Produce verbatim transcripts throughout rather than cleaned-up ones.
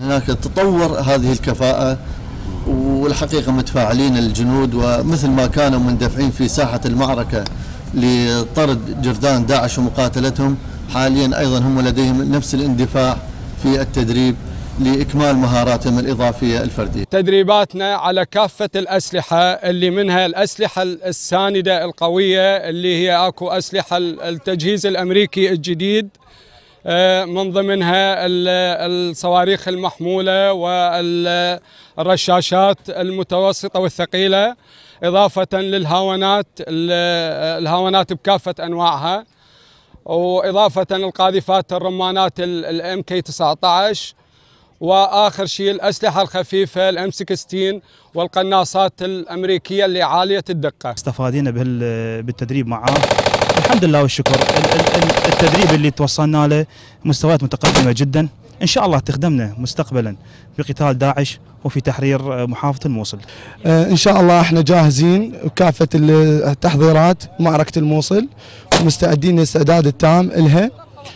هناك تطور هذه الكفاءة، والحقيقة متفاعلين الجنود، ومثل ما كانوا مندفعين في ساحة المعركة لطرد جرذان داعش ومقاتلتهم، حاليا أيضا هم لديهم نفس الاندفاع في التدريب لإكمال مهاراتهم الإضافية الفردية. تدريباتنا على كافة الأسلحة، اللي منها الأسلحة الساندة القوية اللي هي أكو أسلحة التجهيز الأمريكي الجديد، من ضمنها الصواريخ المحمولة والرشاشات المتوسطة والثقيلة، إضافة للهاونات الهاونات بكافة أنواعها، وإضافة القاذفات الرمانات الام كي تسعة عشر، وآخر شيء الأسلحة الخفيفة الام ستة عشر والقناصات الأمريكية اللي عالية الدقة. استفادينا بالتدريب معاه الحمد لله والشكر. التدريب اللي توصلنا له مستويات متقدمة جدا، إن شاء الله تخدمنا مستقبلا في قتال داعش وفي تحرير محافظة الموصل. إن شاء الله احنا جاهزين بكافة التحضيرات معركة الموصل، ومستعدين الاستعداد التام لها،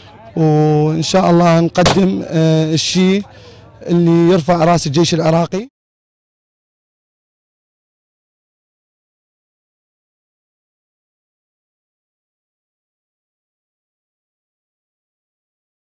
وإن شاء الله نقدم الشيء اللي يرفع راس الجيش العراقي.